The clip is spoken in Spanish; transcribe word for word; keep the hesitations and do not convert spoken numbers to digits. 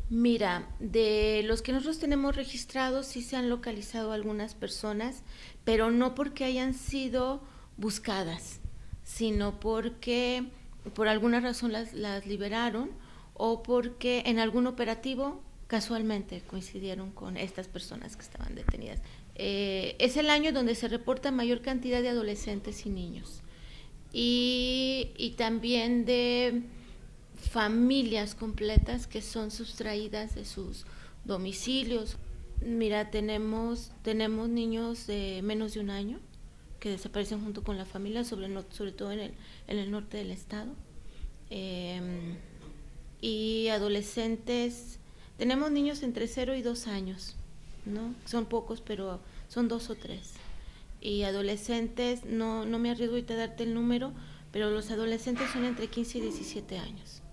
Mira, de los que nosotros tenemos registrados sí se han localizado algunas personas, pero no porque hayan sido buscadas, sino porque por alguna razón las, las liberaron o porque en algún operativo casualmente coincidieron con estas personas que estaban detenidas. Eh, es el año donde se reporta mayor cantidad de adolescentes y niños y, y también de familias completas que son sustraídas de sus domicilios. Mira, tenemos, tenemos niños de menos de un año que desaparecen junto con la familia, sobre, sobre todo en el, en el norte del estado. Eh, y adolescentes, tenemos niños entre cero y dos años, ¿no? Son pocos, pero son dos o tres. Y adolescentes, no, no me arriesgo ahorita a darte el número, pero los adolescentes son entre quince y diecisiete años.